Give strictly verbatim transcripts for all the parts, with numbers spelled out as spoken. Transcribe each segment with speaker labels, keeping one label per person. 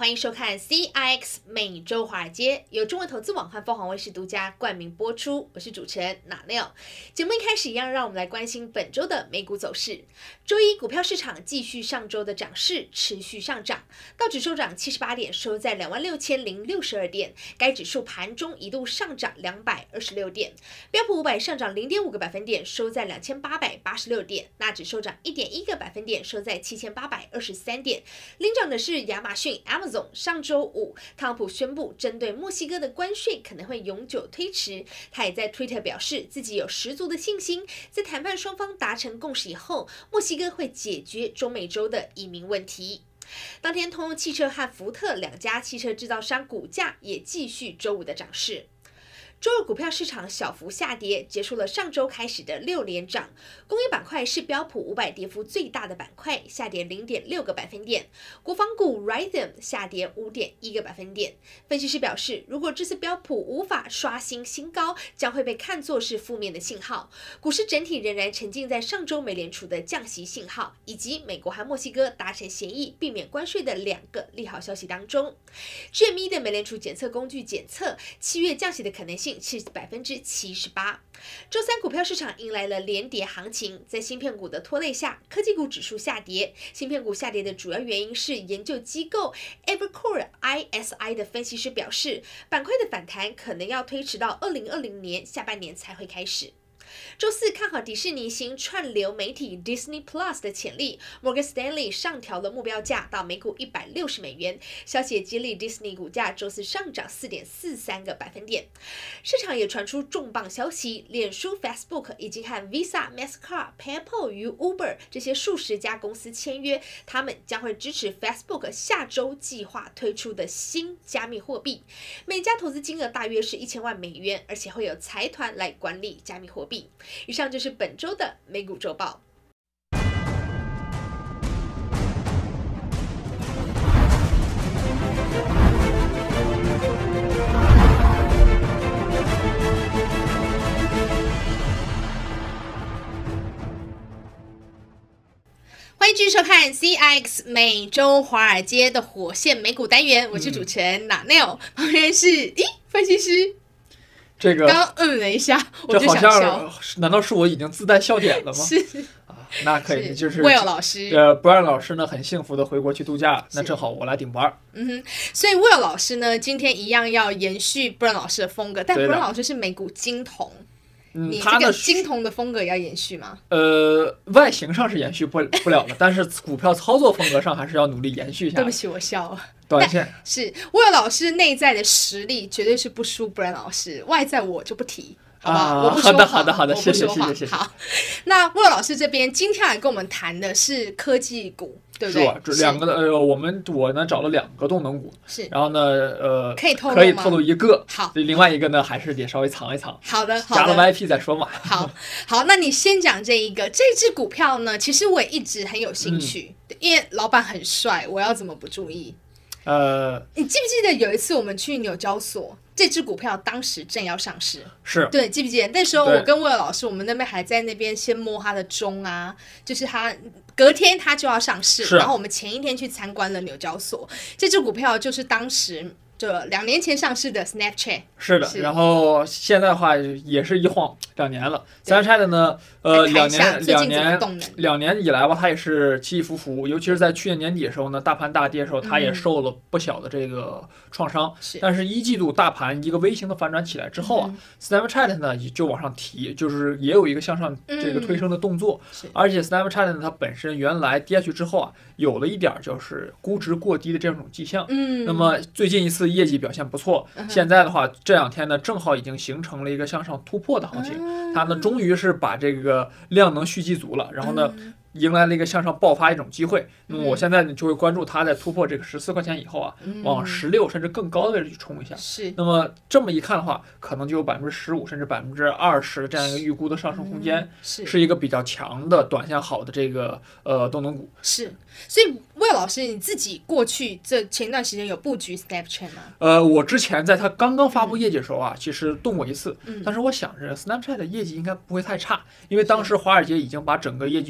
Speaker 1: 欢迎收看 C I X 每周华尔街，由中文投资网和凤凰卫视独家冠名播出。我是主持人 Nanelle。节目一开始一样，让我们来关心本周的美股走势。周一股票市场继续上周的涨势，持续上涨，道指收涨七十八点，收在两万六千零六十二点。该指数盘中一度上涨两百二十六点，标普五百上涨零点五个百分点，收在两千八百八十六点。纳指收涨一点一个百分点，收在七千八百二十三点。领涨的是亚马逊 Amazon。上周五，特朗普宣布针对墨西哥的关税可能会永久推迟。他也在 Twitter 表示自己有十足的信心，在谈判双方达成共识以后，墨西哥会解决中美洲的移民问题。当天，通用汽车和福特两家汽车制造商股价也继续周五的涨势。周二股票市场小幅下跌，结束了上周开始的六连涨。工业板块是标普五百跌幅最大的板块，下跌零点六个百分点。国防股 Rhythm 下跌五点一个百分点。分析师表示，如果这次标普无法刷新新高，将会被看作是负面的信号。股市整体仍然沉浸在上周美联储的降息信号，以及美国和墨西哥达成协议避免关税的两个利好消息当中。G M E 的美联储检测工具检测，七月降息的可能性是百分之七十八。周三股票市场迎来了连跌行情，在芯片股的拖累下，科技股指数下跌。芯片股下跌的主要原因是研究机构 Evercore I S I 的分析师表示，板块的反弹可能要推迟到二零二零年下半年才会开始。周四看好迪士尼新串流媒体 Disney Plus 的潜力， Morgan Stanley 上调了目标价到每股一百六十美元。消息也激励 Disney 股价周四上涨 四点四三个百分点。市场也传出重磅消息，脸书 Facebook 已经和 Visa、Mastercard、PayPal 与 Uber 这些数十家公司签约，他们将会支持 Facebook 下周计划推出的新加密货币。每家投资金额大约是一千万美元，而且会有财团来管理加密货币。以上就是本周的美股周报。欢迎继续收看 C I X 每周华尔街的火线美股单元，我是主持人 Nanelle，旁边是咦分析师。
Speaker 2: 这个
Speaker 1: 刚刚嗯了一下，我就
Speaker 2: 想笑。这
Speaker 1: 好
Speaker 2: 像难道是我已经自带笑点了吗？
Speaker 1: 是
Speaker 2: 啊，那可以，就是
Speaker 1: Will 老师，
Speaker 2: 呃 ，Brian 老师呢很幸福的回国去度假，那正好我来顶班。
Speaker 1: 嗯哼，所以 Will 老师呢今天一样要延续 Brian 老师的风格，但 Brian 老师是美股金童。
Speaker 2: 嗯，
Speaker 1: 你这个金童的风格也要延续吗？
Speaker 2: 呃，外形上是延续不不了的，但是股票操作风格上还是要努力延续一下。
Speaker 1: 对不起，我笑了。
Speaker 2: 短线
Speaker 1: 是Will老师内在的实力绝对是不输 Brian 老师，外在我就不提，好不好？
Speaker 2: 啊、
Speaker 1: 我不说
Speaker 2: 好的，好的，好的，谢谢，
Speaker 1: 谢
Speaker 2: 谢谢，谢谢。
Speaker 1: 好，那 Will 老师这边今天来跟我们谈的是科技股。对不对？
Speaker 2: 是两个呃，我们我呢找了两个动能股，
Speaker 1: 是，
Speaker 2: 然后呢呃，
Speaker 1: 可以透露
Speaker 2: 可以透露一个，
Speaker 1: 好，
Speaker 2: 另外一个呢还是得稍微藏一藏。
Speaker 1: 好的，好的，
Speaker 2: 加了 Y P 再说嘛。
Speaker 1: 好，好，那你先讲这一个，这支股票呢，其实我也一直很有兴趣，嗯、因为老板很帅，我要怎么不注意？
Speaker 2: 呃，
Speaker 1: 你记不记得有一次我们去纽交所？这支股票当时正要上市，
Speaker 2: 是
Speaker 1: 对，记不记得那时候我跟魏老师，我们那边还在那边先摸他的钟啊，就是他隔天他就要上市，然后我们前一天去参观了纽交所，这支股票就是当时就两年前上市的 Snapchat。
Speaker 2: 是的，是然后现在的话也是一晃两年了。Snapchat 呢，呃，两年两年两年以来吧，它也是起起伏伏，尤其是在去年年底的时候呢，大盘大跌的时候，它也受了不小的这个创伤。
Speaker 1: 是、
Speaker 2: 但是一季度大盘一个微型的反转起来之后啊、嗯、，Snapchat 呢就往上提，就是也有一个向上这个推升的动作。
Speaker 1: 嗯、
Speaker 2: 而且 Snapchat 呢，它本身原来跌下去之后啊，有了一点就是估值过低的这种迹象。
Speaker 1: 嗯，
Speaker 2: 那么最近一次业绩表现不错，
Speaker 1: 嗯、
Speaker 2: 现在的话。这两天呢，正好已经形成了一个向上突破的行情，
Speaker 1: 嗯、
Speaker 2: 它呢终于是把这个量能蓄积足了，然后呢。嗯迎来了一个向上爆发一种机会，那么我现在呢就会关注它在突破这个十四块钱以后啊，
Speaker 1: 嗯、
Speaker 2: 往十六甚至更高的位置去冲一下。
Speaker 1: 是，
Speaker 2: 那么这么一看的话，可能就有百分之十五甚至百分之二十这样一个预估的上升空间，
Speaker 1: 嗯、是
Speaker 2: 是一个比较强的短线好的这个呃动能股。
Speaker 1: 是，所以魏老师你自己过去这前段时间有布局 Snapchat 吗？
Speaker 2: 呃，我之前在它刚刚发布业绩的时候啊，嗯、其实动过一次，
Speaker 1: 嗯、
Speaker 2: 但是我想着 Snapchat 的业绩应该不会太差，因为当时华尔街已经把整个业绩预期打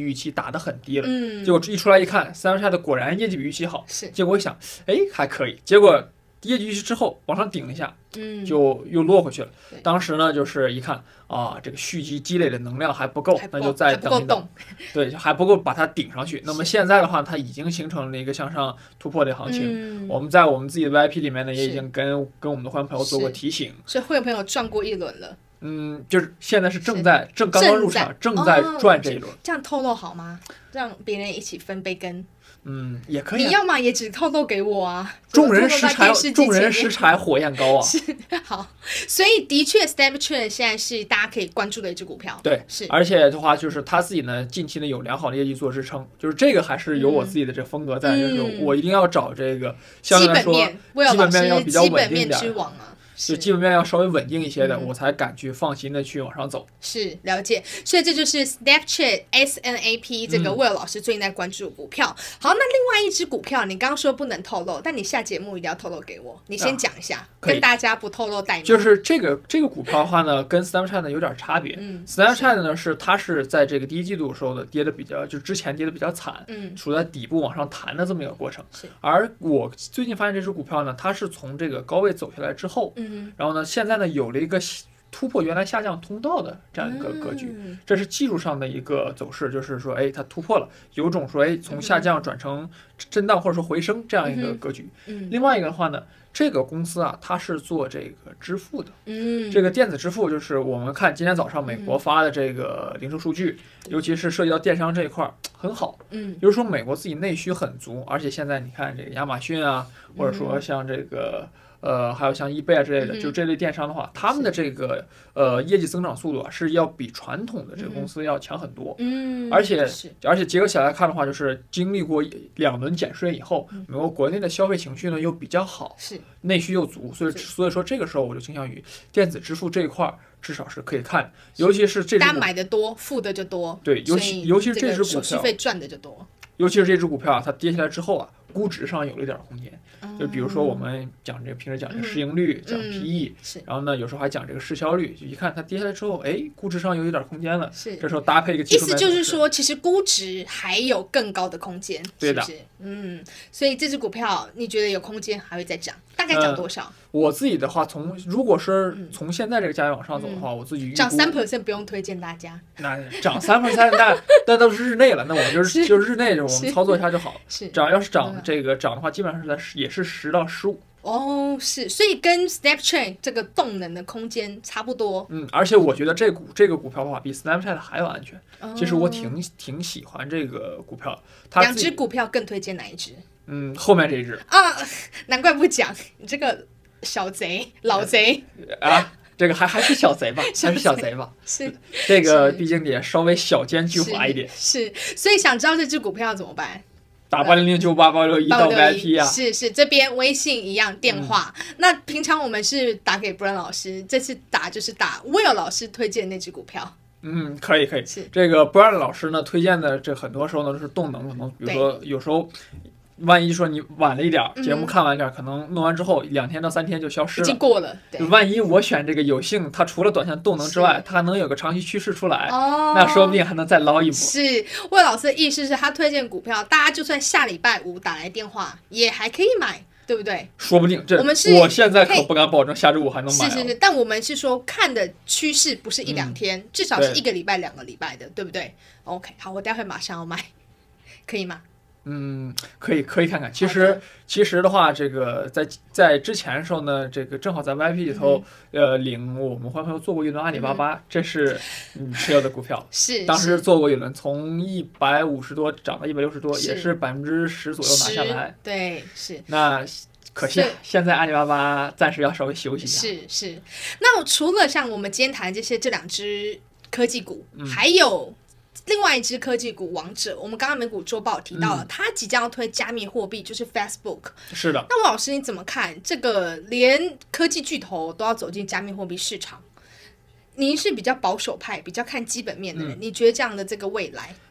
Speaker 2: 打得很低了。
Speaker 1: 嗯，
Speaker 2: 结果一出来一看 ，Snapchat 果然业绩比预期好。
Speaker 1: 是，
Speaker 2: 结果一想，哎，还可以。结果业绩预期之后往上顶了一下，
Speaker 1: 嗯，
Speaker 2: 就又落回去了。当时呢，就是一看啊，这个蓄积积累的能量还不够，那就再等一等。对，还不够把它顶上去。那么现在的话，它已经形成了一个向上突破的行情。
Speaker 1: 嗯、
Speaker 2: 我们在我们自己的 V I P 里面呢，也已经跟跟我们的会员朋友做过提醒。
Speaker 1: 所以会员朋友赚过一轮了。
Speaker 2: 嗯，就是现在是正在正刚刚入场，正在赚这一轮。
Speaker 1: 哦、这样透露好吗？让别人一起分杯羹。
Speaker 2: 嗯，也可以、啊。
Speaker 1: 你要嘛也只透露给我啊！
Speaker 2: 众人拾柴，众人拾柴火焰高啊！
Speaker 1: 是好，所以的确 ，Snapchat 现在是大家可以关注的一只股票。
Speaker 2: 对，
Speaker 1: 是。
Speaker 2: 而且的话，就是他自己呢，近期呢有良好的业绩做支撑，就是这个还是有我自己的这风格在，嗯、就是我一定要找这个相对来说基本面要比较稳定一点。就基本面要稍微稳定一些的，嗯、我才敢去放心的去往上走。
Speaker 1: 是了解，所以这就是 Snapchat S N A P 这个 Will 老师最近在关注的股票。嗯、好，那另外一只股票，你刚刚说不能透露，但你下节目一定要透露给我。你先讲一下，啊、跟大家不透露代码。
Speaker 2: 就是这个这个股票的话呢，跟 Snapchat 呢有点差别。嗯、Snapchat 呢是它是在这个第一季度的时候的跌的比较，就之前跌的比较惨，嗯，处在底部往上弹的这么一个过程。而我最近发现这只股票呢，它是从这个高位走下来之后，嗯，然后呢，现在呢有了一个突破原来下降通道的这样一个格局，嗯、这是技术上的一个走势，就是说，哎，它突破了，有种说，哎，从下降转成震荡或者说回升这样一个格局。嗯嗯、另外一个的话呢，这个公司啊，它是做这个支付的，嗯，这个电子支付就是我们看今天早上美国发的这个零售数据，嗯、尤其是涉及到电商这一块很好，嗯，就是说美国自己内需很足，而且现在你看这个亚马逊啊，或者说像这个。呃，还有像易贝啊之类的，嗯、就这类电商的话，他们的这个呃业绩增长速度啊，是要比传统的这个公司要强很多。嗯，而且而且结合起来看的话，就是经历过两轮减税以后，美国国内的消费情绪呢又比较好，是内需又足，所以所以说这个时候我就倾向于电子支付这一块。至少是可以看，尤其是这只
Speaker 1: 单买的多，付的就多。
Speaker 2: 对，尤其尤其是这只股票，
Speaker 1: 手续费赚的就多。
Speaker 2: 尤其是这只股票啊，它跌下来之后啊，估值上有了一点空间。嗯、就比如说我们讲这个平时讲这个市盈率，嗯、讲 P E，嗯、然后呢有时候还讲这个市销率，就一看它跌下来之后，哎，估值上有一点空间了。是，这时候搭配一个技术面，
Speaker 1: 意思就是说，其实估值还有更高的空间。
Speaker 2: 对的，
Speaker 1: 是不是？嗯，所以这只股票你觉得有空间还会再涨？大概涨多少？嗯
Speaker 2: 我自己的话，从如果是从现在这个价位往上走的话，嗯、我自己
Speaker 1: 涨三 percent 不用推荐大家。
Speaker 2: 那涨三 percent 那那都是日内了，那我们就是就是日内，我们操作一下就好了。是涨要是涨这个涨的话，基本上是在也是十到十五。
Speaker 1: 哦，是，所以跟 Snapchat 这个动能的空间差不多。
Speaker 2: 嗯，而且我觉得这股这个股票的话，比 Snapchat 还要安全。哦、其实我挺挺喜欢这个股票。
Speaker 1: 两只股票更推荐哪一只？
Speaker 2: 嗯，后面这一只
Speaker 1: 啊，难怪不讲你这个。小贼，老贼
Speaker 2: 啊！这个还还是小贼吧，还是小贼吧。
Speaker 1: 是
Speaker 2: 这个，毕竟得稍微小奸巨猾一点。
Speaker 1: 是，所以想知道这只股票怎么办？
Speaker 2: 打八零零九八八六一到 V I P 啊。
Speaker 1: 是是，这边微信一样，电话。嗯、那平常我们是打给 Brian 老师，这次打就是打 Will 老师推荐那只股票。
Speaker 2: 嗯，可以可以。是这个 Brian 老师呢推荐的，这很多时候呢都是动能，可能比如说有时候。万一说你晚了一点，节目看完点，嗯、可能弄完之后两天到三天就消失了，
Speaker 1: 已经过了。对，
Speaker 2: 万一我选这个有幸，它除了短线动能之外，它还能有个长期趋势出来，哦、那说不定还能再捞一波。
Speaker 1: 是，魏老师的意思是他推荐股票，大家就算下礼拜五打来电话，也还可以买，对不对？
Speaker 2: 说不定这
Speaker 1: 我们是，
Speaker 2: 我现在可不敢保证下周五还能买。
Speaker 1: 是是是，但我们是说看的趋势不是一两天，嗯、至少是一个礼拜、两个礼拜的，对不对 ？OK， 好，我待会马上要买，可以吗？
Speaker 2: 嗯，可以可以看看。其实其实的话，这个在在之前的时候呢，这个正好在 V I P 里头，嗯、呃，领我们会朋友做过一轮阿里巴巴，嗯、这是你持有的股票。
Speaker 1: 是，
Speaker 2: 当时做过一轮，从一百五十多涨到一百六十多，也是百分之十左右拿下来。
Speaker 1: 对，是。
Speaker 2: 那可惜现在阿里巴巴暂时要稍微休息一下。
Speaker 1: 是是。那除了像我们今天谈这些这两只科技股，嗯、还有。另外一只科技股王者，我们刚刚美股周报提到了，嗯、它即将要推加密货币，就是 Facebook。
Speaker 2: 是的。
Speaker 1: 那王老师你怎么看这个？连科技巨头都要走进加密货币市场，您是比较保守派，比较看基本面的人，嗯、你觉得这样的这个未来？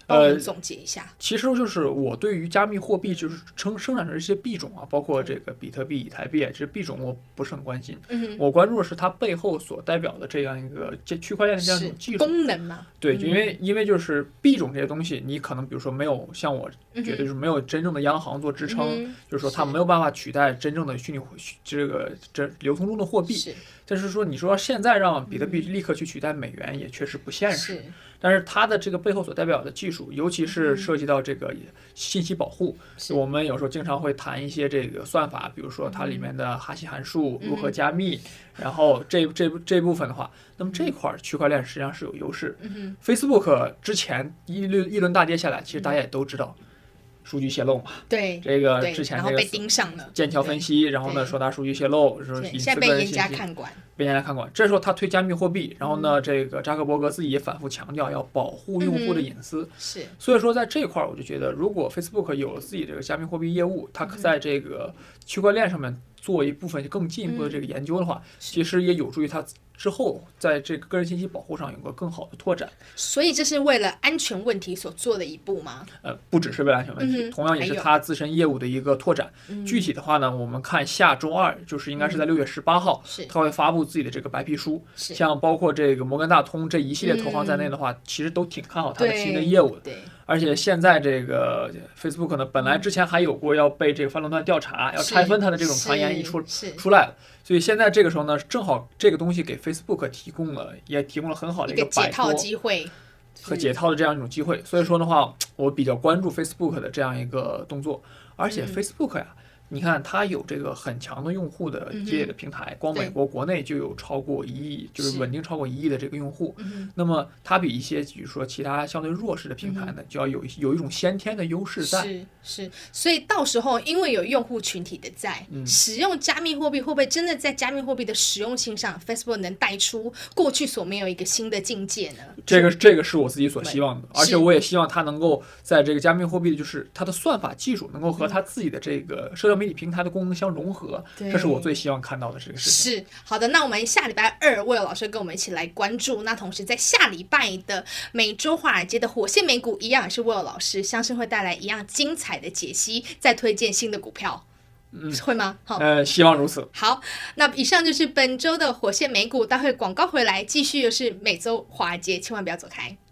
Speaker 1: 帮我们总结一下。
Speaker 2: 呃、其实就是我对于加密货币就是生生产的这些币种啊，包括这个比特币、以太币，这些币种我不是很关心。
Speaker 1: 嗯，
Speaker 2: 我关注的是它背后所代表的这样一个这区块链的这样一种技术
Speaker 1: 功能嘛。
Speaker 2: 对，因为、嗯、因为就是币种这些东西，你可能比如说没有像我觉得就是没有真正的央行做支撑，
Speaker 1: 嗯、
Speaker 2: 就是说它没有办法取代真正的虚拟这个这流通中的货币。
Speaker 1: 是，
Speaker 2: 但是说你说现在让比特币立刻去取代美元，也确实不现实。
Speaker 1: 是，
Speaker 2: 但是它的这个背后所代表的技术，尤其是涉及到这个信息保护，
Speaker 1: 嗯、
Speaker 2: 我们有时候经常会谈一些这个算法，比如说它里面的哈希函数如何加密，
Speaker 1: 嗯、
Speaker 2: 然后这这这部分的话，那么这块区块链实际上是有优势。
Speaker 1: 嗯、
Speaker 2: Facebook 之前一轮一轮大跌下来，其实大家也都知道。数据泄露嘛，
Speaker 1: 对，
Speaker 2: 这个之前这个
Speaker 1: 被盯上了，
Speaker 2: 剑桥分析，然后呢说它数据泄露，说隐私个人信息，
Speaker 1: 现在被严加看管，
Speaker 2: 被严加看管。这时候他推加密货币，然后呢，这个扎克伯格自己也反复强调要保护用户的隐私。
Speaker 1: 嗯、是，
Speaker 2: 所以说在这块儿，我就觉得，如果 Facebook 有了自己这个加密货币业务，它在这个区块链上面做一部分更进一步的这个研究的话，
Speaker 1: 嗯、
Speaker 2: 其实也有助于它之后在这个个人信息保护上有个更好的拓展。
Speaker 1: 所以这是为了安全问题所做的一步吗？
Speaker 2: 呃，不只是为了安全问题，
Speaker 1: 嗯、
Speaker 2: 同样也是它自身业务的一个拓展。
Speaker 1: 嗯、
Speaker 2: 具体的话呢，我们看下周二，就是应该是在六月十八号，
Speaker 1: 嗯、
Speaker 2: 它会发布自己的这个白皮书。像包括这个摩根大通这一系列投行在内的话，
Speaker 1: 嗯、
Speaker 2: 其实都挺看好它的新的业务的。
Speaker 1: 对。
Speaker 2: 而且现在这个 Facebook 呢，本来之前还有过要被这个反垄断调查、要拆分它的这种传言一出出来了，所以现在这个时候呢，正好这个东西给 Facebook 提供了，也提供了很好的一个
Speaker 1: 解套机会
Speaker 2: 和解套的这样一种机会。所以说的话，我比较关注 Facebook 的这样一个动作，而且 Facebook 呀。嗯你看，它有这个很强的用户的积累的平台，嗯、光美国国内就有超过一亿，就是稳定超过一亿的这个用户。那么它比一些比如说其他相对弱势的平台呢，嗯、就要有有一种先天的优势在。
Speaker 1: 是是，所以到时候因为有用户群体的在，
Speaker 2: 嗯、
Speaker 1: 使用加密货币会不会真的在加密货币的实用性上 ，Facebook 能带出过去所没有一个新的境界呢？
Speaker 2: 这个这个是我自己所希望的，而且我也希望它能够在这个加密货币，就是它的算法技术能够和它自己的这个社交媒体平台的功能相融合，这是我最希望看到的这个事情。
Speaker 1: 是好的，那我们下礼拜二Will老师跟我们一起来关注，那同时在下礼拜的每周华尔街的火线美股一样也是Will老师，相信会带来一样精彩的解析，再推荐新的股票。嗯，会吗？好，
Speaker 2: 呃，希望如此。
Speaker 1: 好，那以上就是本周的火线美股，待会广告回来，继续又是每周华尔街，千万不要走开。